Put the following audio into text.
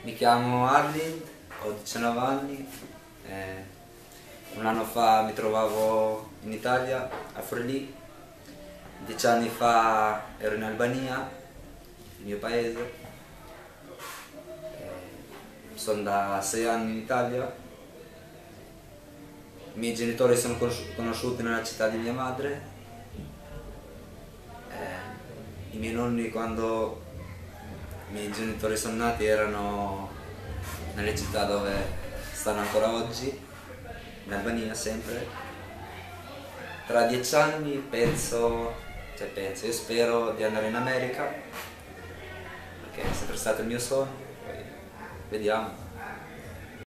Mi chiamo Arlind, ho 19 anni, un anno fa mi trovavo in Italia, a Forlì, 10 anni fa ero in Albania, il mio paese, sono da 6 anni in Italia, i miei genitori sono conosciuti nella città di mia madre, i miei nonni quando i miei genitori sono nati erano nelle città dove stanno ancora oggi, in Albania sempre. Tra 10 anni io spero di andare in America, perché è sempre stato il mio sogno, poi vediamo.